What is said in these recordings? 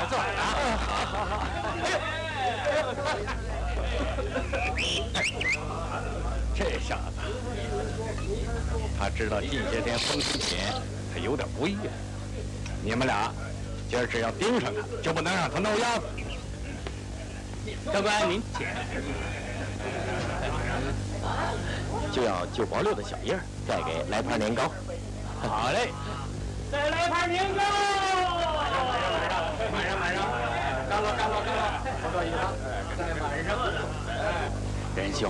快坐啊！好。这小子，他知道近些天风行品他有点不易。你们俩今儿只要盯上他，就不能让他闹鸭子。 教官您请。 就要9包6的小叶，再给来盘年糕。 好嘞， 再来盘年糕。 马上，干了，不多意思，晚上。仁兄，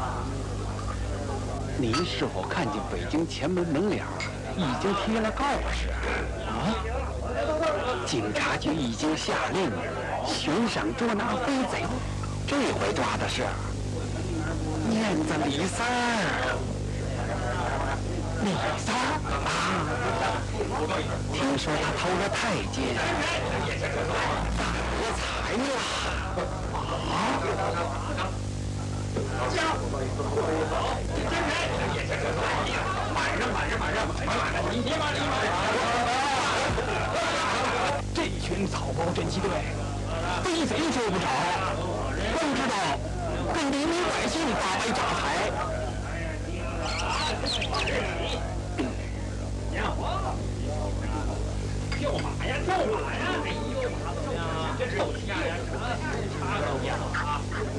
您是否看见北京前门门脸已经贴了告示啊？警察局已经下令悬赏捉拿飞贼，这回抓的是燕子李三儿。李三儿啊，听说他偷了太监，发国财了啊！这群草包侦缉队，飞贼捉不着，都知道跟黎民百姓发为诈财。 跳马呀！哎呦，这臭气呀！插个眼啊！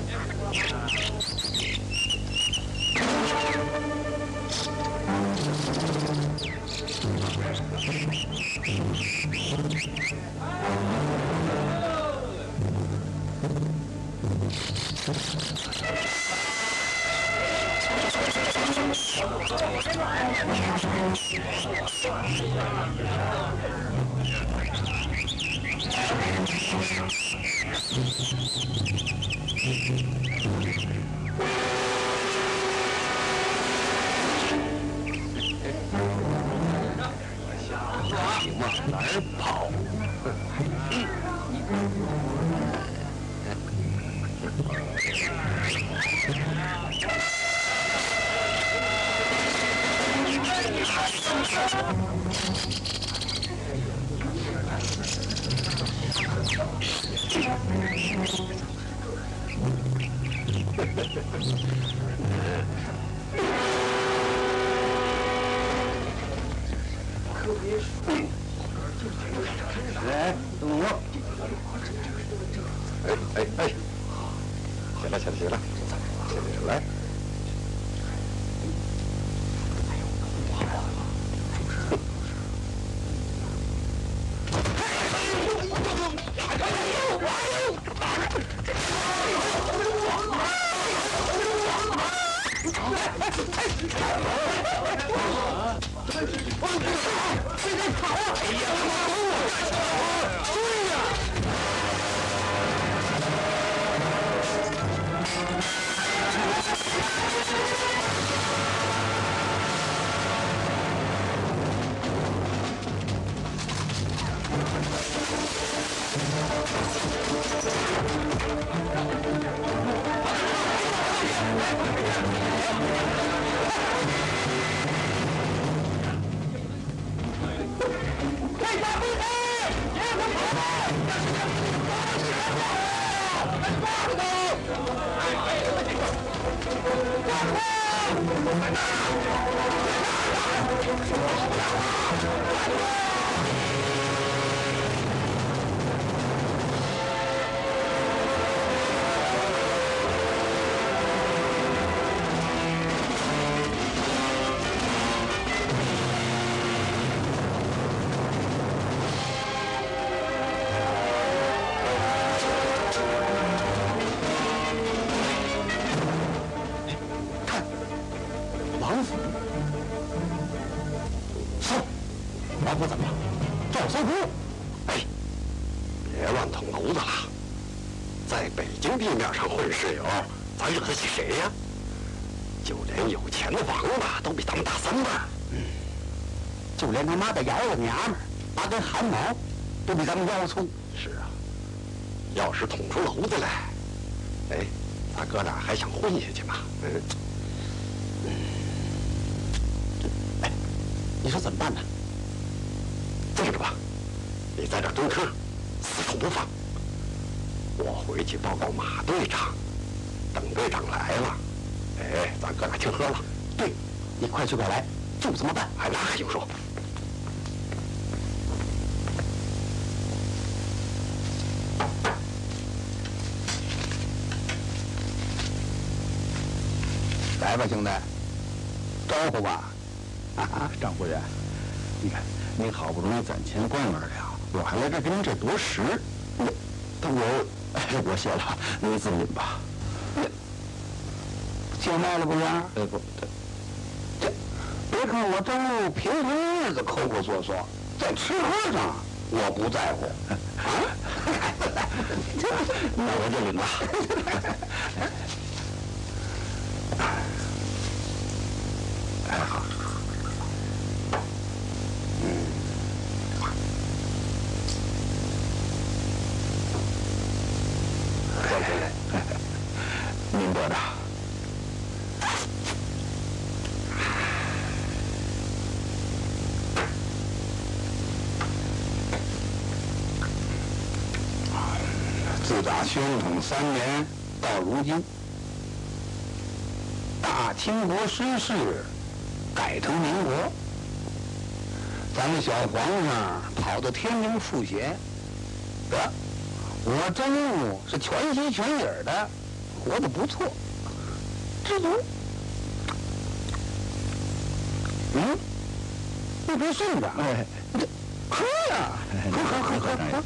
往哪儿跑？来，动动。哎，起来，来。 不怎么样，赵搜狐。哎，别乱捅娄子了，在北京地面上混世友，咱惹得起谁呀？就连有钱的王八都比咱们大3倍。 就连他妈的姚老娘们8根汗毛都比咱们腰粗。 是啊，要是捅出娄子来，哎，咱哥俩还想混下去吗？ 哎，你说怎么办呢？ 这么着吧，你在这儿蹲坑，死口不放。我回去报告马队长，等队长来了，哎，咱哥俩请喝了。 对，你快去快来，就这么办。 哎，那还用说？ 来吧，兄弟，招呼吧。 张夫人，你看您好不容易攒钱光儿了，我还来这给您这多实。我谢了，您自饮吧。 见卖了不是？ 不， 这别看我张路平常日子抠抠索索，在吃喝上我不在乎。啊， 那我就领了。 哎，好。 您得着。 自打宣统3年到如今，大清国失势，改成民国，咱们小皇上跑到天津赋闲，得，我张路是全心全意的活得不错，知足。你别顺着，这喝呀，喝。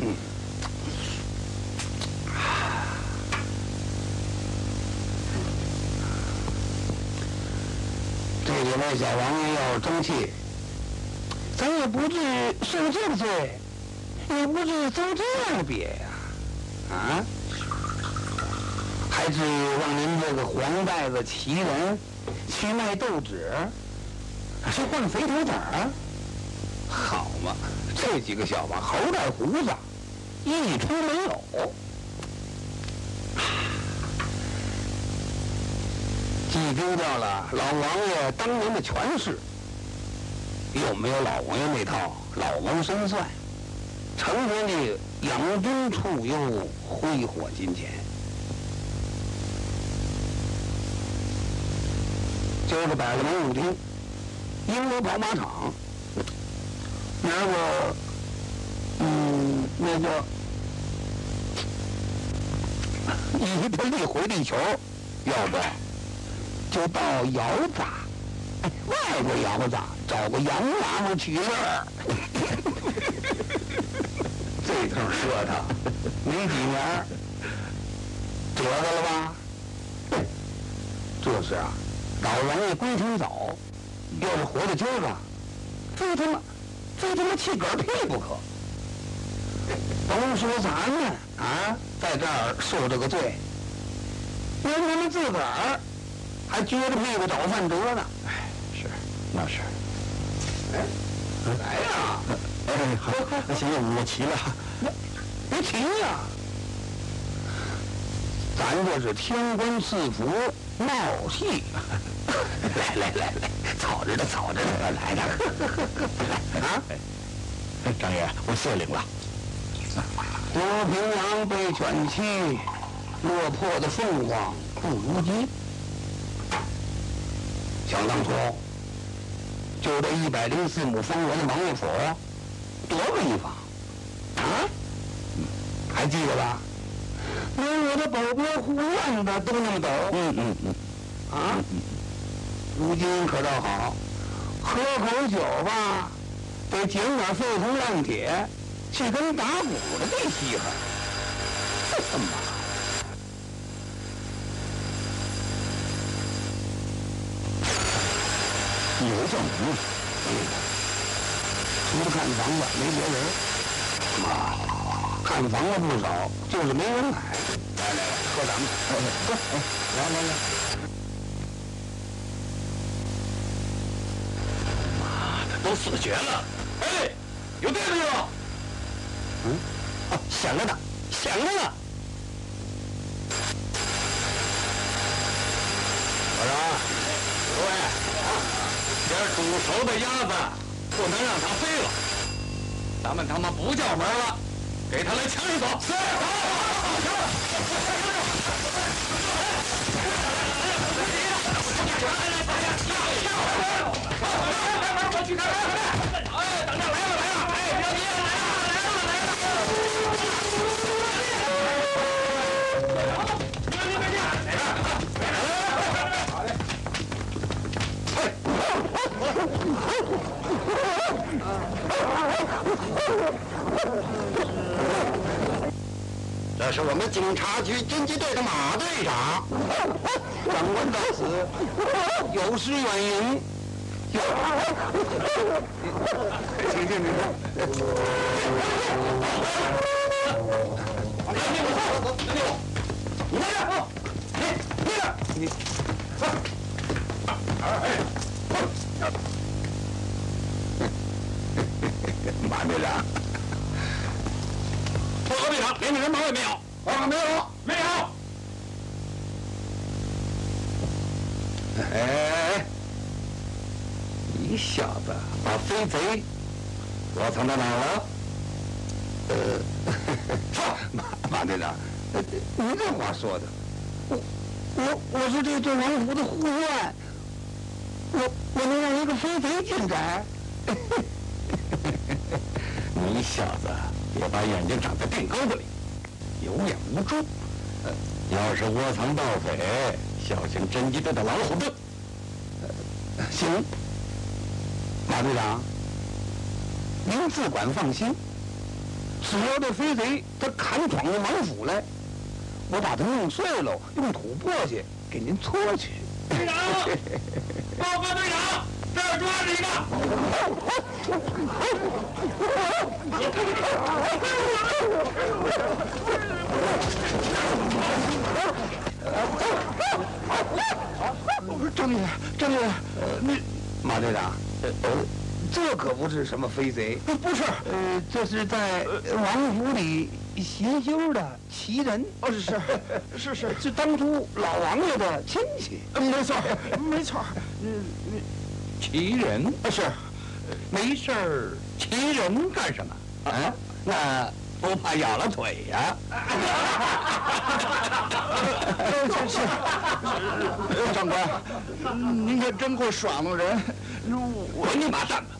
这几位小王爷要是争气，咱也不至于受这个罪，也不至于遭这样的瘪呀，还至于让您这个黄带子奇人去卖豆纸，去换肥头子？好嘛，这几个小子猴带胡子，一出没有。既丢掉了老王爷当年的权势，又没有老王爷那套老谋深算，成天的养尊处优，挥霍金钱。今儿个摆了文武厅，英国跑马场，明儿个，那叫一个力回力球，要不就到窑子，外国窑子找个洋娃娃取乐儿。这头说他没几年折着了吧？这是啊，老王爷归挺早，要是活到今儿个，非他妈气嗝屁不可。甭说咱们在这儿受这个罪，连他们自个儿还撅着屁股找饭辙呢。 哎，是，那是。 来呀！ 好，那行了，我齐了。 别提呀！咱这是天官赐福，闹戏。来，草着呢，来点儿。 张爷，我谢领了。 多平王被犬欺，落魄的凤凰不如鸡。想当初，就这104亩方圆的王爷府，多个地方还记得吧？连我的保镖护院的都那么陡。如今可倒好，喝口酒吧，得捡点废铜烂铁，去跟打鼓的给稀罕。这他妈！ 有证明， 除了看房子没别人。看房子不少，就是没人买。来，喝咱们的。来。 妈的，都死绝了！哎，有电没有？ 响着呢。 我说，各位，这煮熟的鸭子不能让它飞了，咱们他妈不叫门了， 给他来枪一锁。是。 我去看看。哎，等着，来了来了！哎，别急，来了来了这是我们警察局侦缉队的马队长。 长官到此，有失远迎。请进，马队长， 报告队长，连个人毛也没有。 报告没有？ 没有。 哎，你小子把飞贼躲藏到哪儿了？马队长，您这话说的，我是这对王府的护院，我能让一个飞贼进宅？你小子别把眼睛长在腚沟子里，有眼无珠。要是窝藏盗匪，小心侦缉队的老虎盾。行，马队长，您自管放心。只要这飞贼他敢闯进王府来，我把他弄碎了，用土簸箕给您搓去。 队长，报告队长，这儿抓着一个。 郑爷，你马队长，这可不是什么飞贼， 不是， 这是在王府里邪修的奇人。 哦，是当初老王爷的亲戚。 没错。 奇人是， 没事儿，奇人干什么？啊，那不怕咬了腿呀？长官，您可真会耍弄人！滚你妈蛋吧！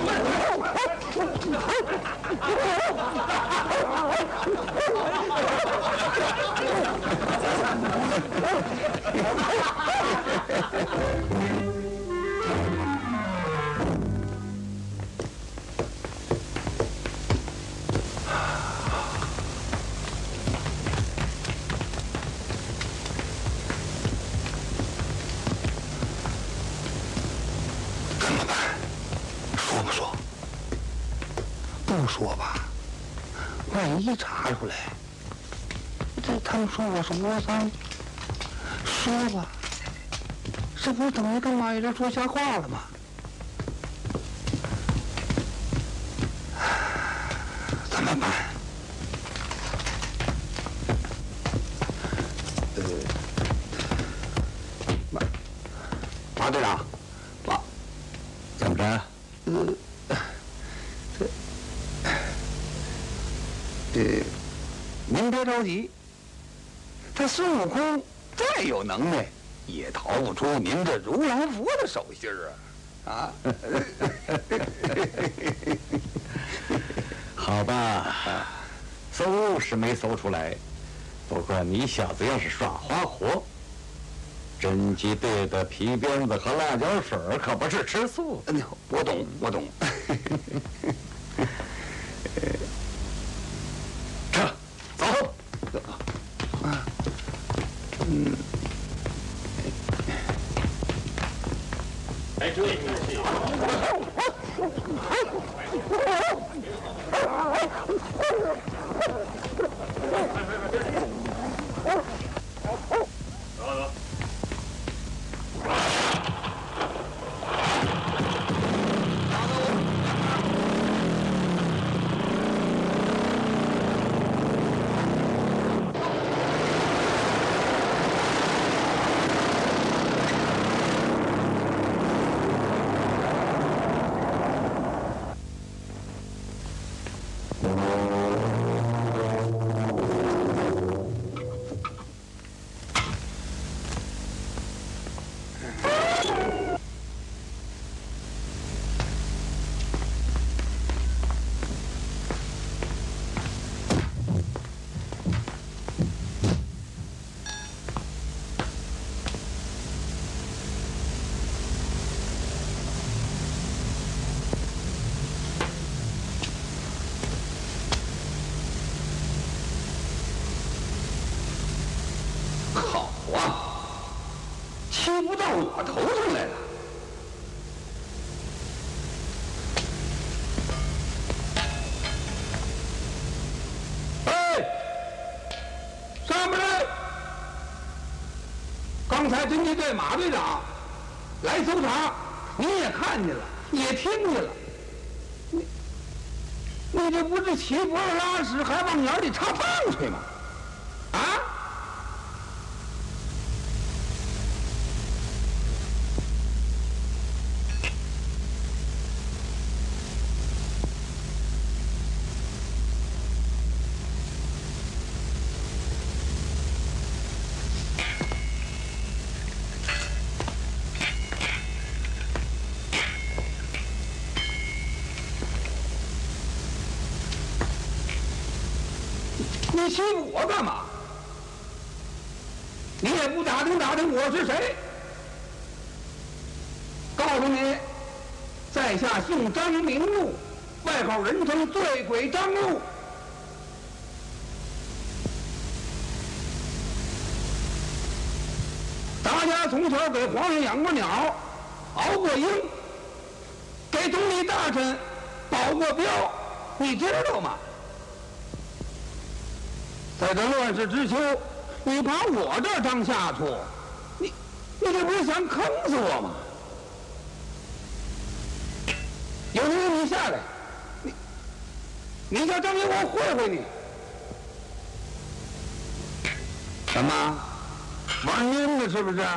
怎么办？说不说？不说吧，万一查出来，这他们说我是窝藏。说吧，这不是等于跟马玉珍说瞎话了吗？怎么办？马队长，怎么着？您别着急，他孙悟空再有能耐，也逃不出您这如来佛的手心儿啊！好吧，搜是没搜出来，不过你小子要是耍花活，侦缉队的皮鞭子和辣椒水可不是吃素的。我懂，我懂。撤，走。 哎，这运气。 好啊，欺负到我头上来了。哎，上面来！刚才侦缉队马队长来搜查，你也看见了，也听见了。你这不是骑脖子拉屎，还往眼里插棒槌吗？啊？你欺负我干嘛？你也不打听打听我是谁？告诉你，在下姓张名禄，外号人称醉鬼张禄。大家从小给皇上养过鸟，熬过鹰，给总理大臣保过镖，你知道吗？在这乱世之秋，你把我这儿当下处，你这不是想坑死我吗？有人你下来，你叫张爷我会会你。什么？玩阴的是不是？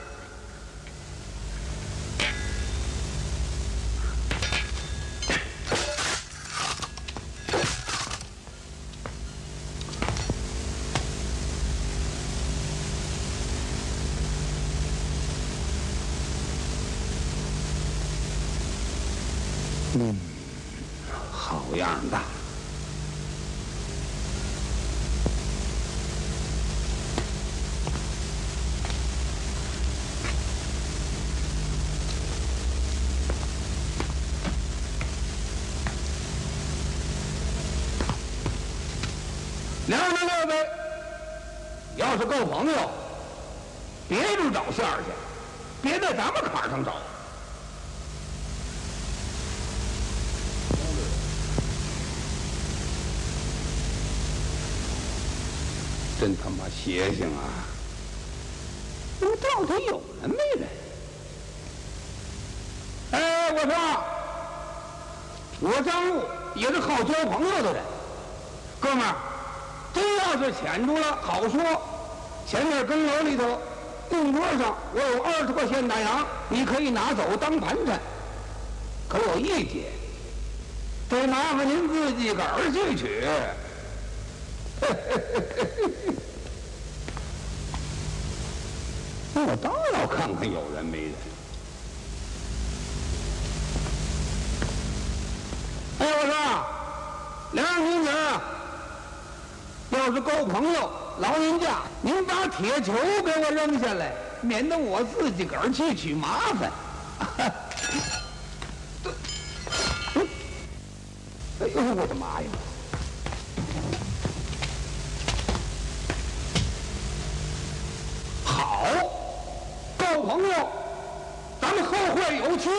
好样的！两位各位，要是够朋友，别处找馅儿去，别在咱们坎儿上找。真他妈邪性啊！那么到底有人没人？哎，我说，我张禄也是好交朋友的人，哥们儿，真要是潜住了，好说。前面跟楼里头，供桌上我有20个现大洋，你可以拿走当盘缠。可有一节，得麻烦您自己个儿去取。那我倒要看看有人没人。哎，我说，梁公子，要是够朋友，劳您驾，您把铁球给我扔下来，免得我自己个儿去取麻烦。哎呦，我的妈呀！好，够朋友，咱们后会有期。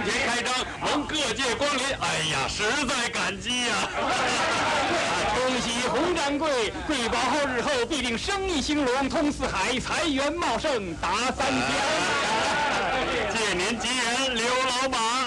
天开张，蒙各界光临，哎呀，实在感激呀！ 恭喜洪掌柜，贵宝号日后必定生意兴隆，通四海，财源茂盛，达3江。 借您吉言，刘老马。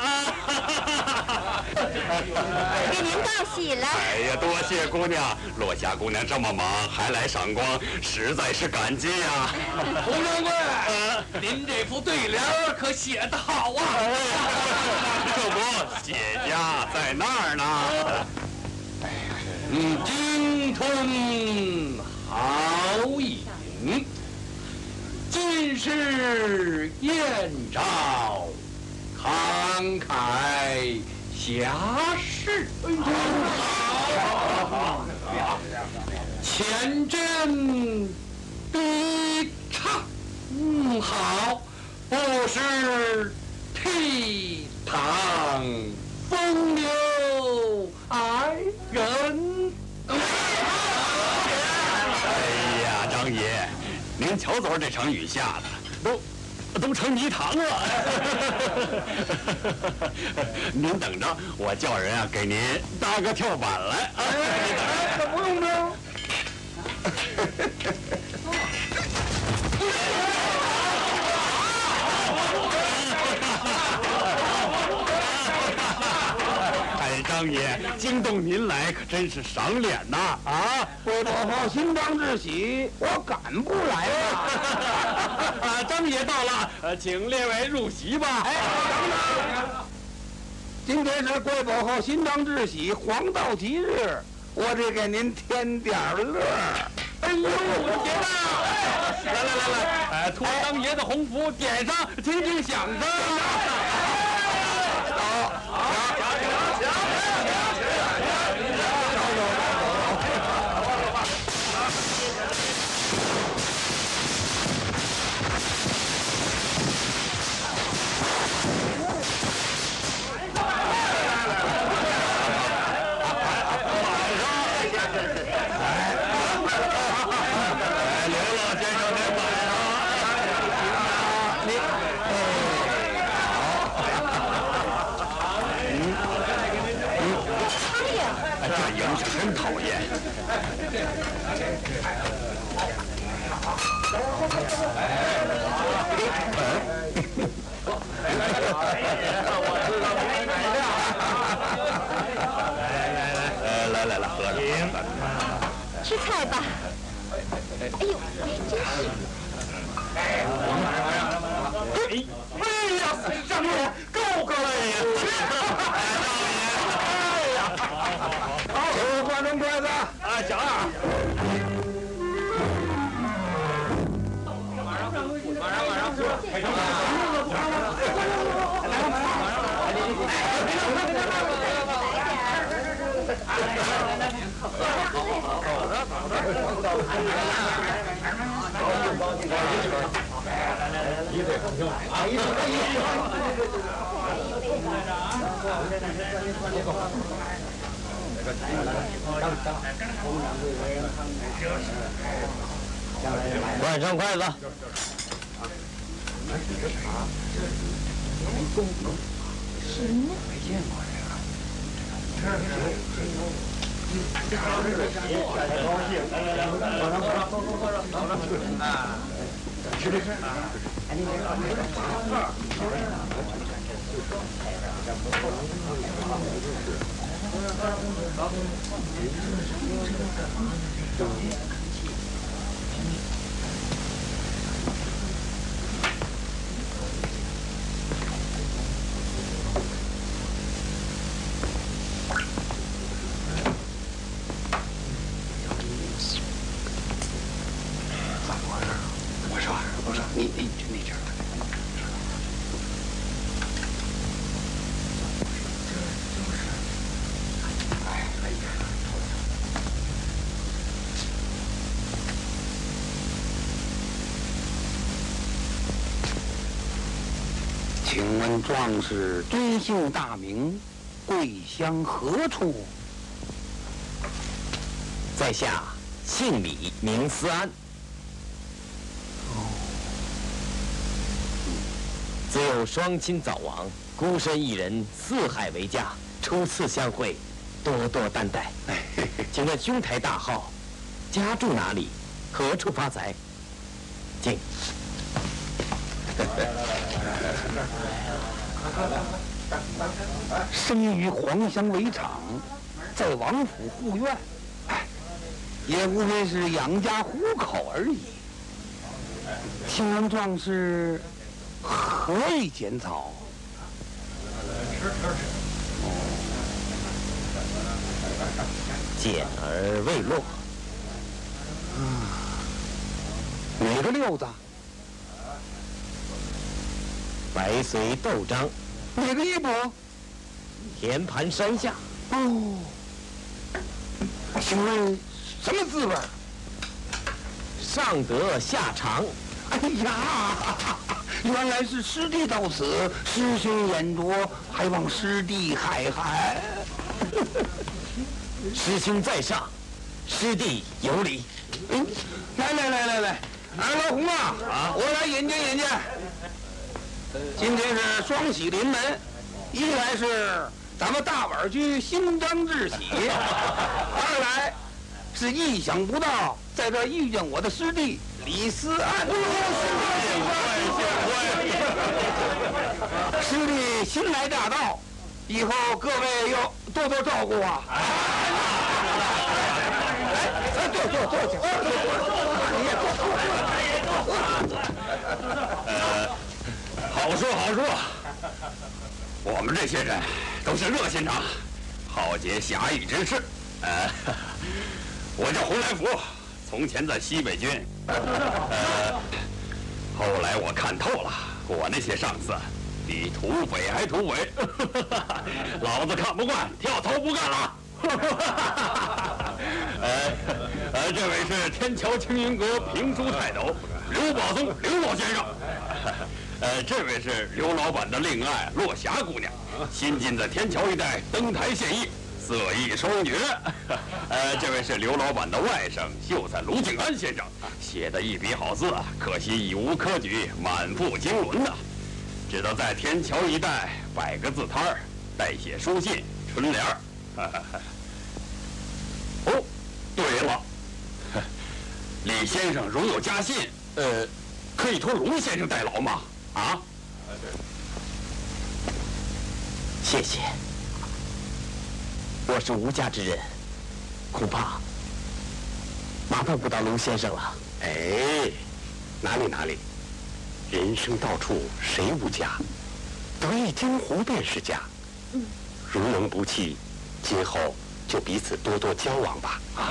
给您道喜了。 哎呀，多谢姑娘，落霞姑娘这么忙还来赏光，实在是感激呀。 洪掌柜，您这副对联可写得好啊！ 这不，写家在那儿呢。 鲸吞好饮，今世燕赵，慷慨侠士。前斟低唱，好，不失倜傥风流爱人。 哎呀，张爷，您瞧昨儿这场雨下的，都成泥塘了。您等着，我叫人啊给您搭个跳板来。 哎，不用了。 哎，张爷，惊动您来可真是赏脸呐！啊， 为保好心当之喜，我赶不来了。 张爷到了，请列位入席吧。 哎，等等，今天是贵宝号新当之喜，黄道吉日，我得给您添点乐。 哎呦，爷呐！来，托当爷的鸿福，点上，听听响声。 这营生真讨厌。来，喝着。 吃菜吧。哎呦，真是。 哎呀，张爷，够了呀！ 给我换成筷子。 啊，小二。 换上筷子。 谁呢？ 没见过这个。我说你去那边。请问壮士尊姓大名，贵乡何处？ 在下姓李，名思安。自幼双亲早亡， 孤身一人，四海为家，初次相会，多多担待。请问兄台大号，家住哪里？何处发财？请。 生于黄乡围场，在王府护院，也无非是养家糊口而已。请问壮士何以剪草？ 简而未落。 哪个六子？ 白随豆章， 哪个衣服？ 田盘山下。 哦，请问什么滋味？ 上得下肠。 哎呀，原来是师弟到此，师兄眼拙，还望师弟海涵。 师兄在上，师弟有礼。 来，老洪啊，我来引荐。今天是双喜临门，一来是咱们大碗居新章致喜，二来是意想不到在这儿遇见我的师弟李思安。师弟新来乍到，以后各位要多多照顾啊！ 好说，我们这些人都是热心肠，好结侠义之事。我叫洪来福，从前在西北军，后来我看透了，我那些上司比土匪还土匪，老子看不惯，跳槽不干了。这位是天桥青云阁评书泰斗刘宝松刘老先生。这位是刘老板的令爱落霞姑娘，新近在天桥一带登台献艺，色艺双绝。这位是刘老板的外甥秀才卢景安先生，写的一笔好字，可惜已无科举，满腹经纶呐。只得在天桥一带摆个字摊儿，代写书信、春联儿。哦，对了，李先生如有家信，可以托卢先生代劳吗？啊？ 谢谢。我是无家之人，恐怕麻烦不到卢先生了。 哎，哪里，人生到处谁无家？得意江湖便是家。如能不弃，今后就彼此多多交往吧。好。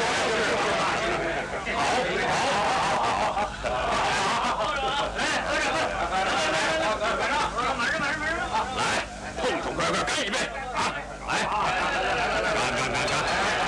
来，碰碰快干一杯啊！来，干！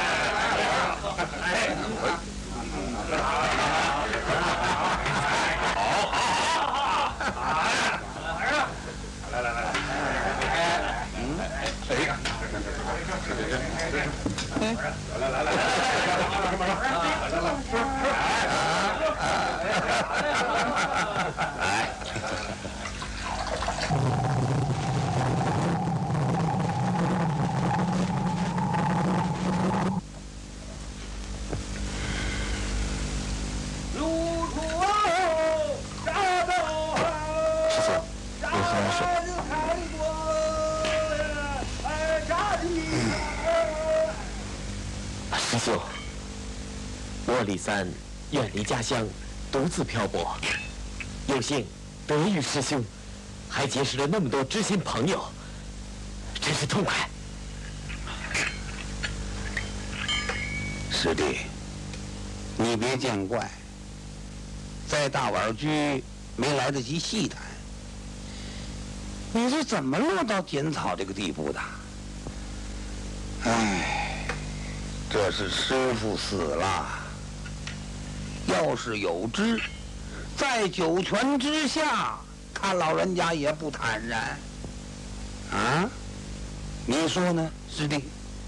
师兄，我李三远离家乡，独自漂泊，有幸得遇师兄，还结识了那么多知心朋友，真是痛快。 师弟，你别见怪，在大碗居没来得及细谈，你是怎么落到剪草这个地步的？哎，这是师父死了，要是有知，在九泉之下，看老人家也不坦然。啊，你说呢，师弟？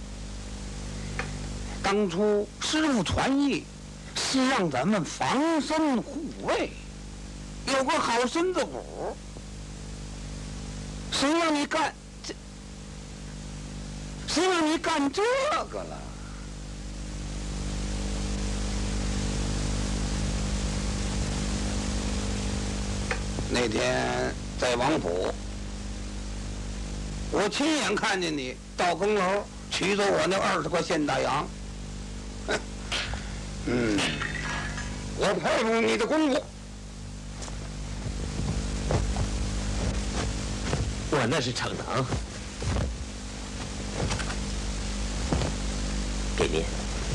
当初师父传意是让咱们防身护卫，有个好身子骨。谁让你干这？谁让你干这个了？那天在王府，我亲眼看见你到更楼取走我那20块现大洋。我佩服你的功夫。 我那是逞能。给您。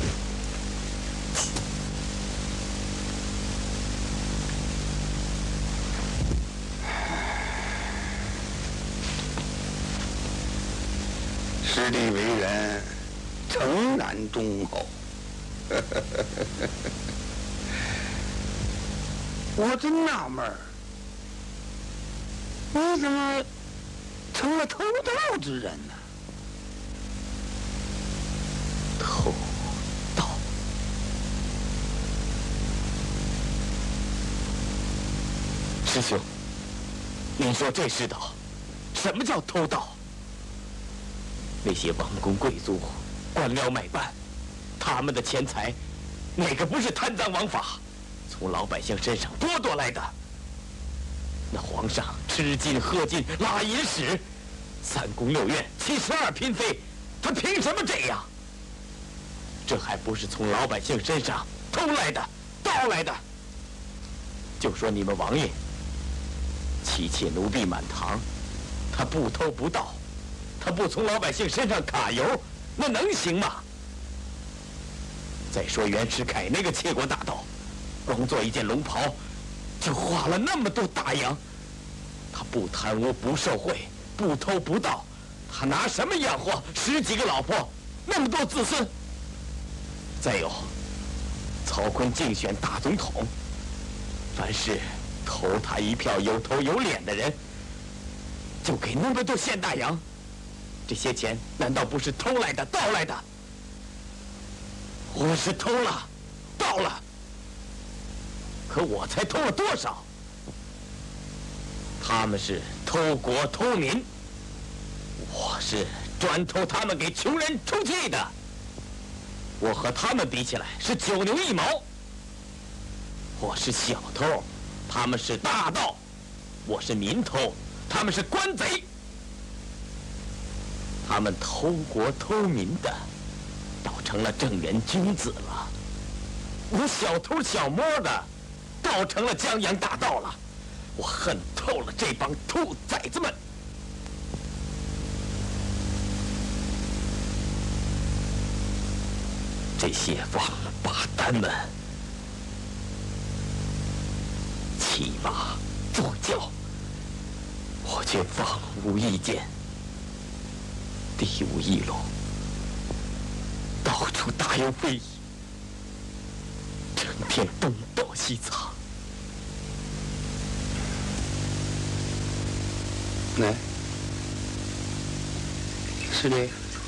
师弟为人诚然忠厚。我真纳闷儿，你怎么成了偷盗之人呢？ 偷盗？师兄，您说这世道，什么叫偷盗？那些王公贵族、官僚买办，他们的钱财，哪个不是贪赃枉法，从老百姓身上剥夺来的？那皇上吃尽喝尽拉银使，3宫6院72嫔妃，他凭什么这样？这还不是从老百姓身上偷来的、盗来的？就说你们王爷，妻妾奴婢满堂，他不偷不盗，他不从老百姓身上揩油，那能行吗？再说袁世凯那个窃国大盗，光做一件龙袍，就花了那么多大洋。他不贪污，不受贿，不偷不盗，他拿什么养活10几个老婆，那么多子孙？再有，曹锟竞选大总统，凡是投他一票有头有脸的人，就给那么多现大洋。这些钱难道不是偷来的、盗来的？我是偷了，盗了，可我才偷了多少？他们是偷国偷民，我是专偷他们给穷人充气的。我和他们比起来是9牛1毛。我是小偷，他们是大盗；我是民偷，他们是官贼。他们偷国偷民的，倒成了正人君子了；我小偷小摸的，倒成了江洋大盗了。我恨透了这帮兔崽子们！这些王八蛋们，骑马坐轿，我却放无一见，地无一垄，到处大有非议，整天东躲西藏。 来，师弟，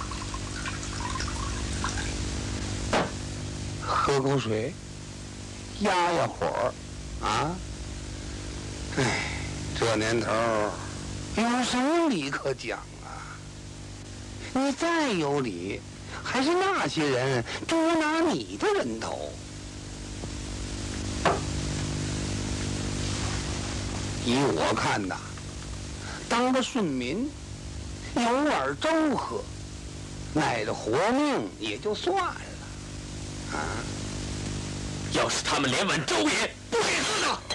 喝口水，压压火儿啊！哎，这年头有什么理可讲啊？你再有理，还是那些人捉拿你的人头。依我看呐，当个顺民，有碗粥喝，赖着活命也就算了，啊！ 要是他们连碗粥也不给喝呢？